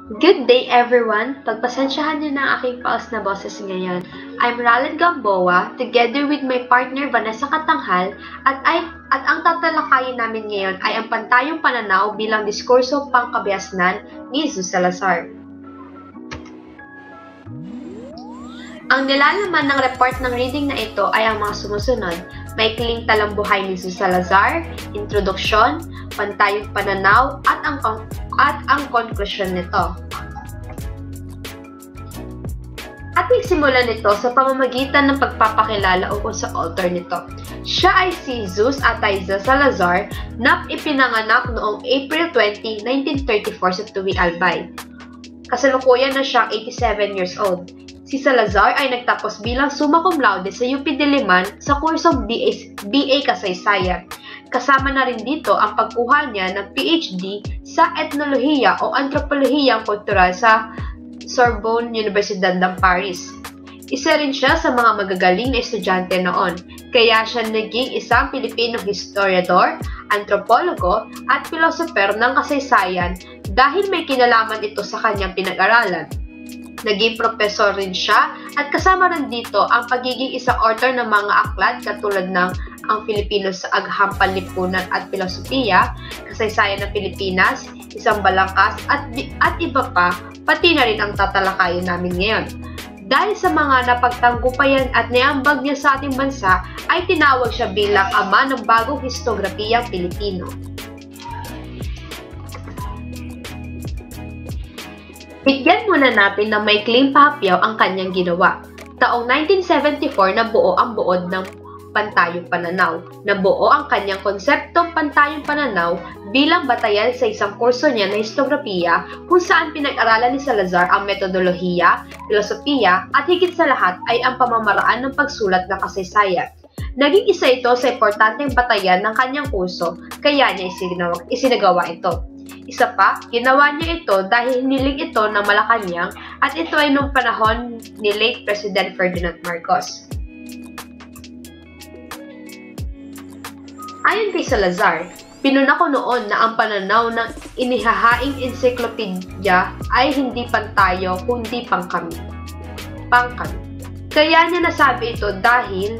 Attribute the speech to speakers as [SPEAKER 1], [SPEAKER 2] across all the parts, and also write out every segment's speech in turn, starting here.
[SPEAKER 1] Good day everyone! Pagpasensyahan niyo na ang aking paos na boses ngayon. I'm Ralen Gamboa, together with my partner Vanessa Katanghal, at ang tatalakayin namin ngayon ay ang pantayong pananaw bilang diskurso pangkabiasnan ni Jesus Salazar. Ang nilalaman ng report ng reading na ito ay ang mga sumusunod: maikling talambuhay ni Jesus Salazar, introduksyon, pantayong pananaw, at ang konklusyon nito. Ating simulan nito sa pamamagitan ng pagpapakilala ukol sa author nito. Siya ay si Jesus Atayza Salazar na ipinanganak noong April 20, 1934 sa Tuwi, Albay. Kasalukuyan na siyang 87 years old. Si Salazar ay nagtapos bilang summa cum laude sa UP Diliman sa kursong BA Kasaysayan. Kasama na rin dito ang pagkuha niya ng PhD sa Etnolohiya o Antropologiyang Kultural sa Sorbonne Universidad ng Paris. Isa rin siya sa mga magagaling na estudyante noon, kaya siya naging isang Pilipinong historiador, antropologo at pilosoper ng kasaysayan dahil may kinalaman ito sa kanyang pinag-aralan. Naging profesor rin siya at kasama rin dito ang pagiging isang author ng mga aklat katulad ng Ang Pilipino sa Agham Panlipunan at Filosofiya, Kasaysayan ng Pilipinas, Isang Balangkas at iba pa, pati na rin ang tatalakayin namin ngayon. Dahil sa mga napagtanggupayan at naiambag niya sa ating bansa, ay tinawag siya bilang ama ng bagong histografiyang Pilipino. Bigyan muna natin ng maikling pahapyaw ang kanyang ginawa. Taong 1974 nabuo ang buod ng Pantayong Pananaw. Nabuo ang kanyang konseptong Pantayong Pananaw bilang batayan sa isang kurso niya na histografiya kung saan pinag-aralan ni Salazar ang metodolohiya, filosofiya at higit sa lahat ay ang pamamaraan ng pagsulat ng kasaysayan. Naging isa ito sa importanteng batayan ng kanyang kurso, kaya niya isinagawa ito. Isa pa, ginawa niya ito dahil hiniling ito ng Malacanang at ito ay noong panahon ni late President Ferdinand Marcos. Ayon kay Salazar, pinunako noon na ang pananaw ng inihahaing encyclopedia ay hindi pantayo kundi pangkami. Kaya niya nasabi ito dahil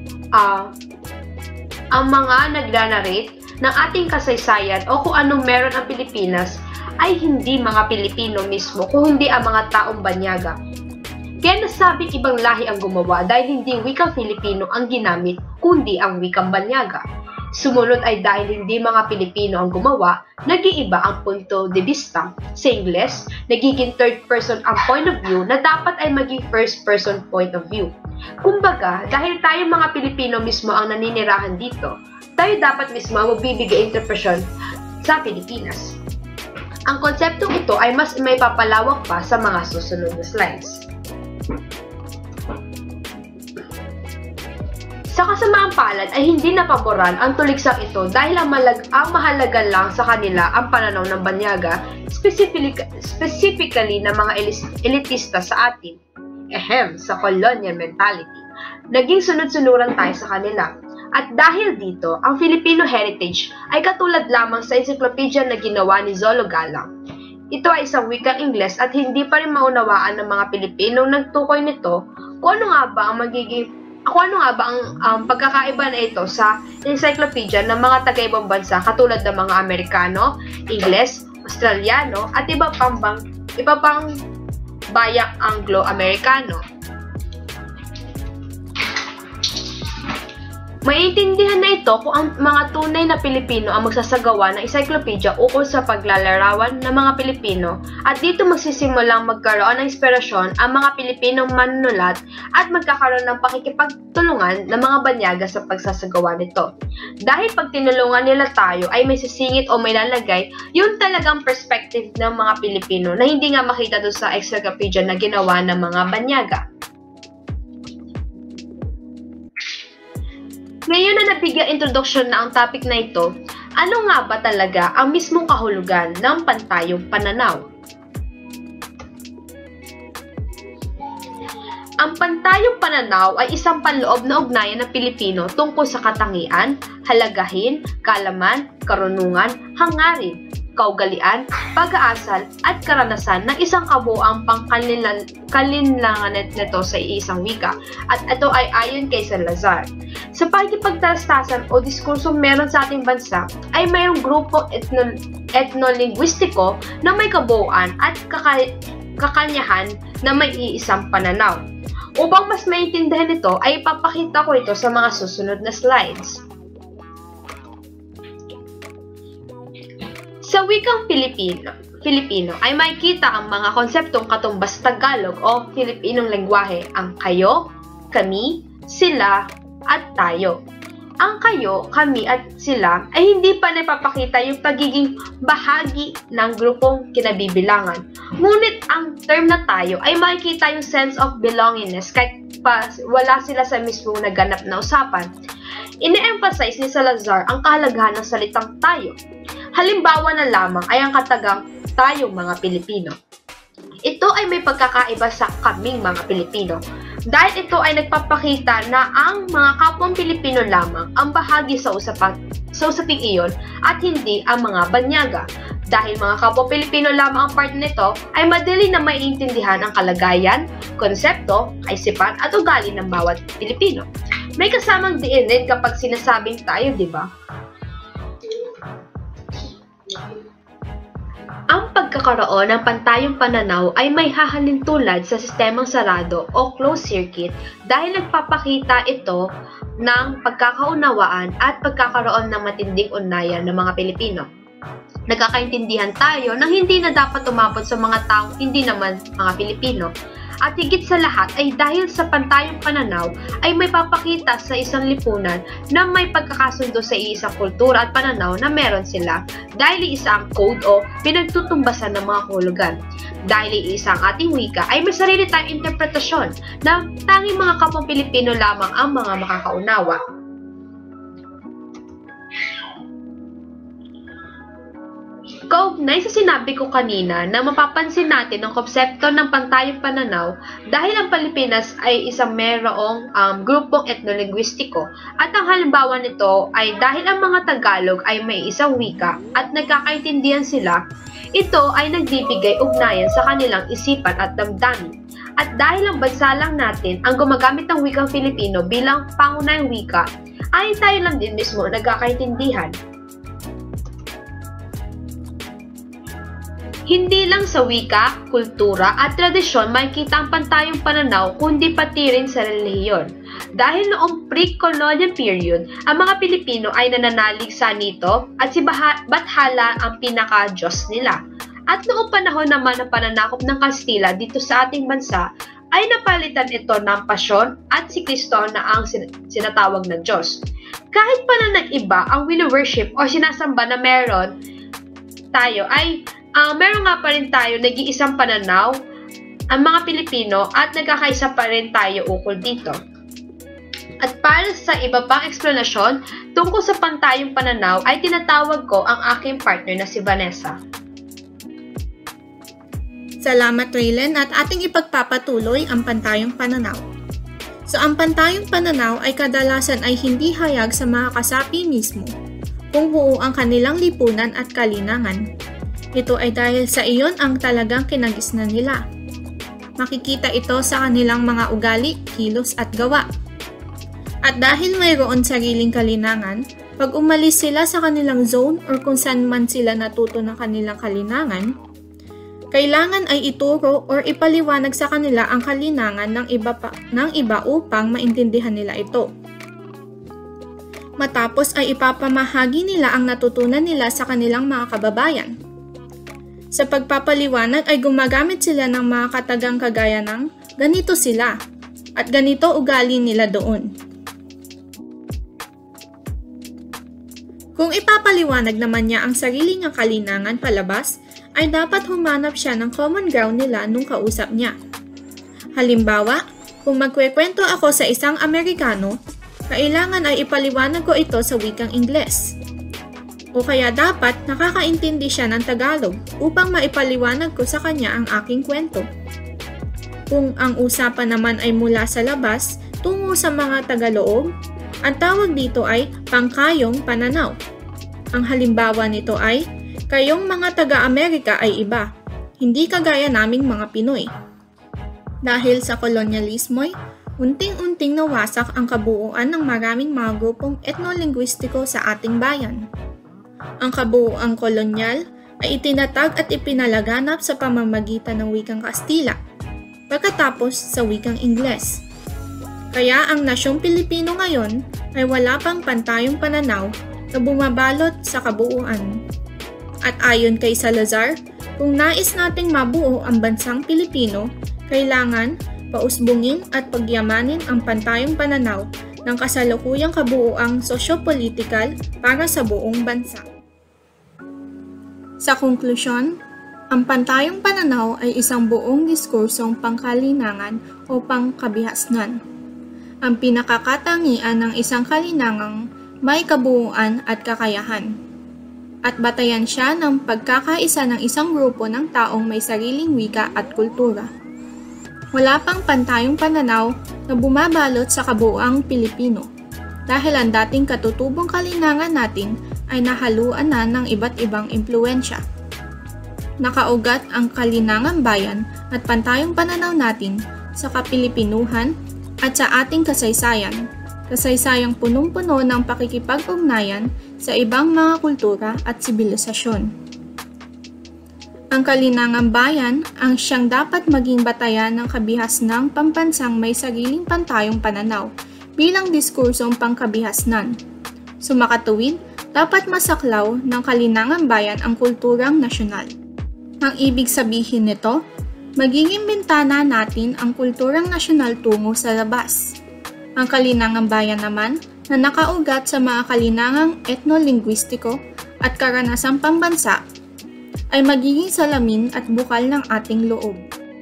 [SPEAKER 1] ang mga nagna-narrate ng ating kasaysayan o kung anong meron ang Pilipinas ay hindi mga Pilipino mismo kung hindi ang mga taong banyaga. Kaya nasabing ibang lahi ang gumawa dahil hindi wikang Filipino ang ginamit kundi ang wikang banyaga. Sumunod ay dahil hindi mga Pilipino ang gumawa, nag-iiba ang punto de vista. Sa Ingles, nagiging third person ang point of view na dapat ay maging first person point of view. Kumbaga, dahil tayo mga Pilipino mismo ang naninirahan dito, tayo dapat mismo magbibigay interpretasyon sa Pilipinas. Ang konseptong ito ay mas may papalawak pa sa mga susunod na slides. Sa kasamaang palad ay hindi napaboran ang tuligsang ito dahil ang mahalaga lang sa kanila ang pananaw ng banyaga, specifically ng mga elitista sa atin. Sa colonial mentality. Naging sunod-sunuran tayo sa kanila. At dahil dito, ang Filipino heritage ay katulad lamang sa encyclopedia na ginawa ni Zolo Galang. Ito ay isang wikang Ingles at hindi pa rin maunawaan ng mga Pilipinong nagtukoy nito kung ano nga ba ang pagkakaiba na ito sa encyclopedia ng mga taga-ibang bansa katulad ng mga Amerikano, Ingles, Australiano at iba pang bayak Anglo-Amerikano. Maiintindihan na ito kung ang mga tunay na Pilipino ang magsasagawa ng encyclopedia ukol sa paglalarawan ng mga Pilipino at dito magsisimulang magkaroon ng inspirasyon ang mga Pilipinong manunulat at magkakaroon ng pakikipagtulungan ng mga banyaga sa pagsasagawa nito. Dahil pag tinulungan nila tayo ay may sisingit o may lalagay yung talagang perspective ng mga Pilipino na hindi nga makita doon sa encyclopedia na ginawa ng mga banyaga. Ngayon na nabigyan introduction na ang topic na ito, ano nga ba talaga ang mismong kahulugan ng pantayong pananaw? Ang pantayong pananaw ay isang panloob na ugnayan ng Pilipino tungkol sa katangian, halagahin, kaalaman, karunungan, hangarin, kaugalian, pag-aasal, at karanasan ng isang kabuuang pangkalinlangan nito sa iisang wika, at ito ay ayon kay Salazar. Sa pakikipagtalastasan o diskursong meron sa ating bansa, ay mayroong grupo etnolinguistiko na may kabuuan at kakanyahan na may iisang pananaw. Upang mas maintindihan ito, ay ipapakita ko ito sa mga susunod na slides. Sa wikang Filipino ay makikita ang mga konseptong katumbas Tagalog o Filipinong lengguwahe, ang kayo, kami, sila, at tayo. Ang kayo, kami, at sila ay hindi pa napapakita yung pagiging bahagi ng grupong kinabibilangan. Ngunit ang term na tayo ay makikita yung sense of belongingness kahit pa wala sila sa mismong naganap na usapan. Ine-emphasize ni Salazar ang kahalagahan ng salitang tayo. Halimbawa na lamang ay ang katagang tayong mga Pilipino. Ito ay may pagkakaiba sa kaming mga Pilipino dahil ito ay nagpapakita na ang mga kapwang Pilipino lamang ang bahagi sa usaping iyon at hindi ang mga banyaga. Dahil mga kapwa Pilipino lamang ang part nito, ay madali na maiintindihan ang kalagayan, konsepto, kaisipan at ugali ng bawat Pilipino. May kasamang diin din kapag sinasabing tayo, di ba? Ang pagkakaroon ng pantayong pananaw ay may hahalintulad sa sistemang sarado o closed circuit dahil nagpapakita ito ng pagkakaunawaan at pagkakaroon ng matinding ugnayan ng mga Pilipino. Nagkakaintindihan tayo ng hindi na dapat umabot sa mga taong hindi naman mga Pilipino. At higit sa lahat ay dahil sa pantayong pananaw ay may papakita sa isang lipunan na may pagkakasundo sa iisang kultura at pananaw na meron sila dahil isa ang code o pinagtutumbasan ng mga kahulugan. Dahil isa ang ating wika ay may sarili tayong interpretasyon na tanging mga kapwang Pilipino lamang ang mga makakaunawa. Kaugnay sa sinabi ko kanina na mapapansin natin ang konsepto ng pantayong pananaw dahil ang Pilipinas ay isang mayroong grupong etnolinguistiko at ang halimbawa nito ay dahil ang mga Tagalog ay may isang wika at nagkakaintindihan sila, ito ay nagbibigay ugnayan sa kanilang isipan at damdamin. At dahil ang bansa lang natin ang gumagamit ng wikang Filipino bilang pangunahing wika, ay tayo lang din mismo nagkakaintindihan. Hindi lang sa wika, kultura at tradisyon makikita ang pantayong pananaw kundi pati rin sa relihiyon. Dahil noong pre-colonial period, ang mga Pilipino ay nananalig sa nito at si Bathala ang pinaka-Diyos nila. At noong panahon naman ng pananakop ng Kastila dito sa ating bansa, ay napalitan ito ng pasyon at si Kristo na ang sinatawag na Diyos. Kahit pa na nag-iba ang wino-worship o sinasamba na meron tayo ay meron nga pa rin tayo nag-iisang pananaw ang mga Pilipino at nagkakaisa pa rin tayo ukol dito. At para sa iba pang eksplanasyon tungkol sa pantayong pananaw ay tinatawag ko ang aking partner na si Vanessa.
[SPEAKER 2] Salamat Raylen at ating ipagpapatuloy ang pantayong pananaw. So ang pantayong pananaw ay kadalasan ay hindi hayag sa mga kasapi mismo kung buo ang kanilang lipunan at kalinangan. Ito ay dahil sa iyon ang talagang kinagisnan nila. Makikita ito sa kanilang mga ugali, kilos at gawa. At dahil mayroon sariling kalinangan, pag umalis sila sa kanilang zone or kung saan man sila natuto ng kanilang kalinangan, kailangan ay ituro or ipaliwanag sa kanila ang kalinangan ng iba upang maintindihan nila ito. Matapos ay ipapamahagi nila ang natutunan nila sa kanilang mga kababayan. Sa pagpapaliwanag ay gumagamit sila ng mga katagang kagaya ng ganito sila at ganito ugali nila doon. Kung ipapaliwanag naman niya ang sarili niyang kalinangan palabas, ay dapat humanap siya ng common ground nila nung kausap niya. Halimbawa, kung magkwekwento ako sa isang Amerikano, kailangan ay ipaliwanag ko ito sa wikang Ingles. O kaya dapat nakakaintindi siya ng Tagalog upang maipaliwanag ko sa kanya ang aking kwento. Kung ang usapan naman ay mula sa labas tungo sa mga tagaloob, ang tawag dito ay pangkayong pananaw. Ang halimbawa nito ay, Kayong mga taga-Amerika ay iba, hindi kagaya naming mga Pinoy. Dahil sa kolonyalismo'y, unting-unting nawasak ang kabuuan ng maraming mga grupong etnolinguistiko sa ating bayan. Ang kabuuang kolonyal ay itinatag at ipinalaganap sa pamamagitan ng wikang Kastila, pagkatapos sa wikang Ingles. Kaya ang nasyong Pilipino ngayon ay wala pang pantayong pananaw na bumabalot sa kabuuan. At ayon kay Salazar, kung nais nating mabuo ang bansang Pilipino, kailangan pausbungin at pagyamanin ang pantayong pananaw ng kasalukuyang kabuuang sosyo-politikal para sa buong bansa. Sa konklusyon, ang pantayong pananaw ay isang buong diskursong pangkalinangan o pangkabihasnan. Ang pinakakatangian ng isang kalinangang may kabuuan at kakayahan. At batayan siya ng pagkakaisa ng isang grupo ng taong may sariling wika at kultura. Wala pang pantayong pananaw na bumabalot sa kabuuang Pilipino dahil ang dating katutubong kalinangan natin ay nahaluan na ng iba't ibang impluensya. Nakaugat ang kalinangang bayan at pantayong pananaw natin sa kapilipinuhan at sa ating kasaysayang punong-puno ng pakikipag-ugnayan sa ibang mga kultura at sibilisasyon. Ang kalinangang bayan ang siyang dapat maging batayan ng kabihasnang pambansang may sariling pantayong pananaw bilang diskursong pangkabihasnan. Sumakatuwid, dapat masaklaw ng kalinangang bayan ang kulturang nasyonal. Ang ibig sabihin nito, magiging bintana natin ang kulturang nasyonal tungo sa labas. Ang kalinangang bayan naman na nakaugat sa mga kalinangang etnolinguistiko at karanasang pambansa ay magiging salamin at bukal ng ating loob.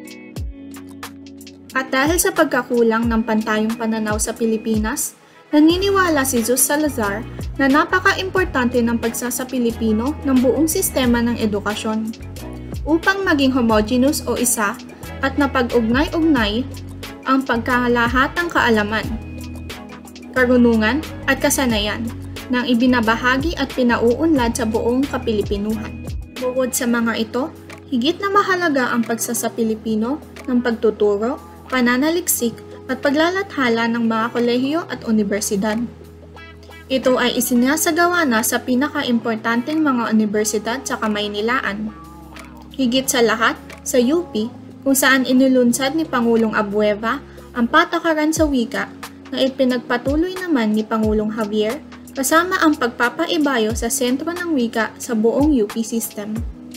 [SPEAKER 2] At dahil sa pagkakulang ng pantayong pananaw sa Pilipinas, naniniwala si Jesus Salazar na napaka-importante ng pagsasa-Pilipino ng buong sistema ng edukasyon upang maging homogeneous o isa at napag-ugnay-ugnay ang pagkalahatang kaalaman, karunungan at kasanayan nang ibinabahagi at pinauunlad sa buong kapilipinuhan. Bukod sa mga ito, higit na mahalaga ang pagsasa-Pilipino ng pagtuturo, pananaliksik at paglalathala ng mga kolehiyo at universidad. Ito ay isinasagawa na sa pinaka-importanteng mga universidad sa Kamaynilaan. Higit sa lahat, sa UP, kung saan inilunsad ni Pangulong Abueva ang patakaran sa wika na ipinagpatuloy naman ni Pangulong Javier kasama ang pagpapaibayo sa sentro ng wika sa buong UP system.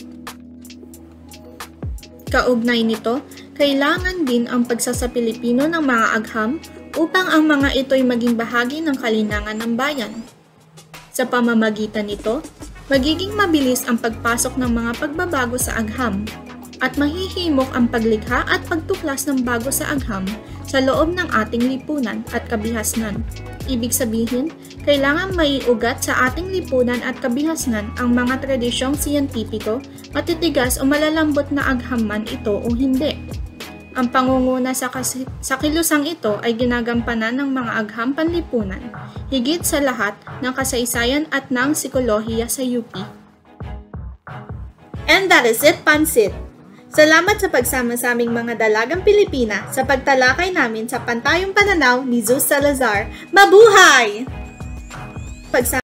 [SPEAKER 2] Kaugnay nito, kailangan din ang pagsasa-Pilipino ng mga agham upang ang mga ito'y maging bahagi ng kalinangan ng bayan. Sa pamamagitan nito, magiging mabilis ang pagpasok ng mga pagbabago sa agham at mahihimok ang paglikha at pagtuklas ng bago sa agham sa loob ng ating lipunan at kabihasnan. Ibig sabihin, kailangan maiugat sa ating lipunan at kabihasnan ang mga tradisyong siyentipiko, matitigas o malalambot na agham man ito o hindi. Ang pangunguna sa kilusang ito ay ginagampanan ng mga agham panlipunan, higit sa lahat ng kasaysayan at ng psikolohiya sa UP. And that is it, Pansit! Salamat sa pagsama sa aming mga dalagang Pilipina sa pagtalakay namin sa pantayong pananaw ni Jesus Salazar. Mabuhay!